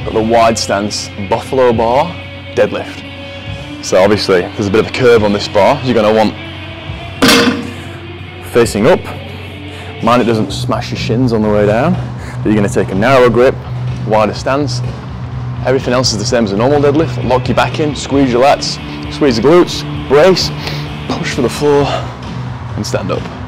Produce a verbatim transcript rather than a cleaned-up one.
got the wide stance buffalo bar deadlift. So obviously there's a bit of a curve on this bar. You're going to want facing up. Mind it doesn't smash your shins on the way down, but you're going to take a narrower grip, wider stance. Everything else is the same as a normal deadlift. Lock your back in, squeeze your lats, squeeze the glutes, brace, push for the floor and stand up.